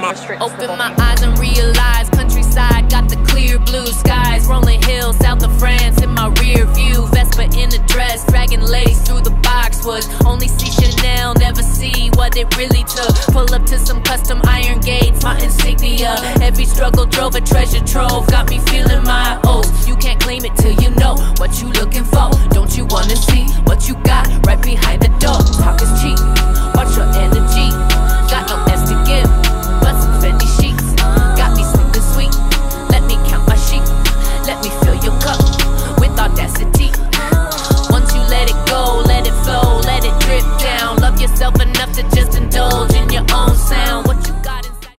Open my eyes and realize countryside got the clear blue skies. Rolling hills south of France in my rear view. Vespa in a dress, dragging lace through the boxwoods. Only see Chanel, never see what it really took. Pull up to some custom iron gates, my insignia. Every struggle drove a treasure trove, got me feeling my oath. You can't claim it till you know what you looking for. Don't you wanna see what you got right behind the door? Talk is cheap.